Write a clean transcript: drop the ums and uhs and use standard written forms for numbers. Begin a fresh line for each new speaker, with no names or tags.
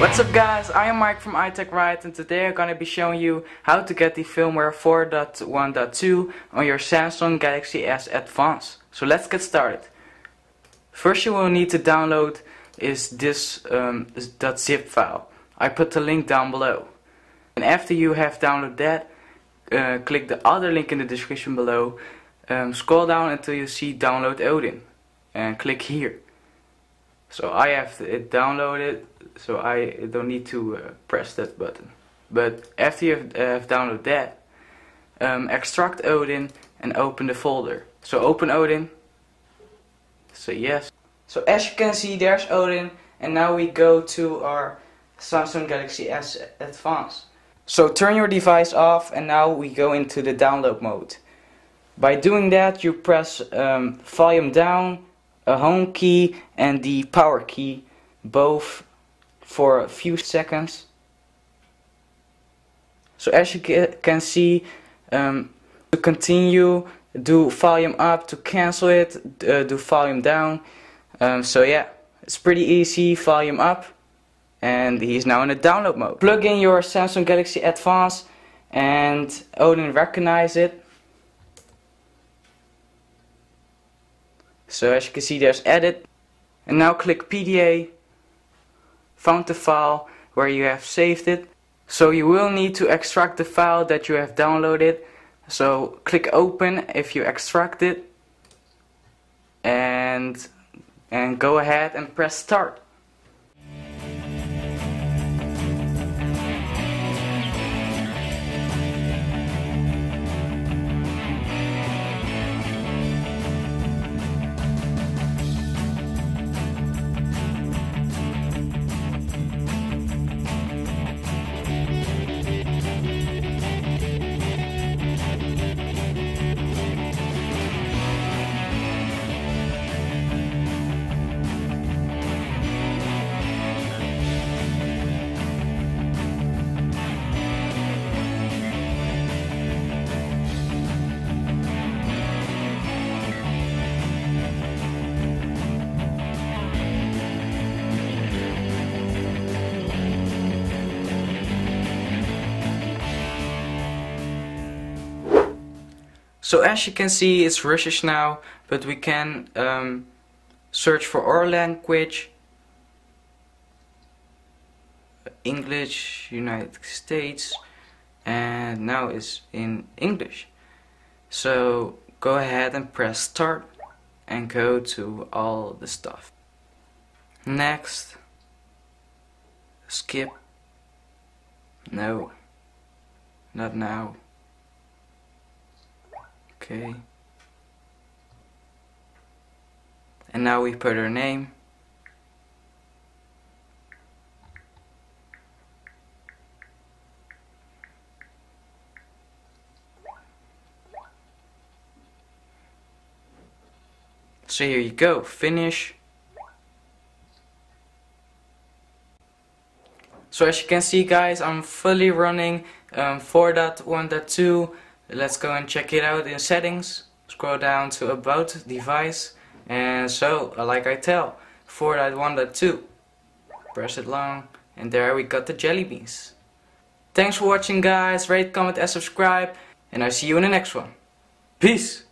What's up guys, I am Mike from iTechRight and today I'm gonna be showing you how to get the firmware 4.1.2 on your Samsung Galaxy S Advance. So let's get started. First you will need to download is this .zip file. I put the link down below. And after you have downloaded that, click the other link in the description below. Scroll down until you see download Odin and click here. So I have it downloaded, so I don't need to press that button. But after you have downloaded that, extract Odin and open the folder. So open Odin, say yes. So as you can see, there's Odin, and now we go to our Samsung Galaxy S Advance. So turn your device off and now we go into the download mode. By doing that you press volume down, a home key and the power key, both for a few seconds. So as you can see, to continue, do volume up; to cancel it, do volume down. So yeah, it's pretty easy. Volume up, and he's now in the download mode. Plug in your Samsung Galaxy Advance and Odin recognize it. So as you can see, there's edit, and now click PDA, found the file where you have saved it. So you will need to extract the file that you have downloaded. So click open if you extract it, and go ahead and press start. So as you can see, it's Russian now, but we can search for our language, English, United States, and now it's in English. So go ahead and press start and go to all the stuff. Next, skip, no, not now. Okay. And now we put our name. So here you go, finish. So as you can see guys, I'm fully running 4.1.2. Let's go and check it out in settings. Scroll down to about device, and so like I tell, 4.1.2. Press it long, and there we got the jelly beans. Thanks for watching guys. Rate, comment and subscribe, and I'll see you in the next one. Peace.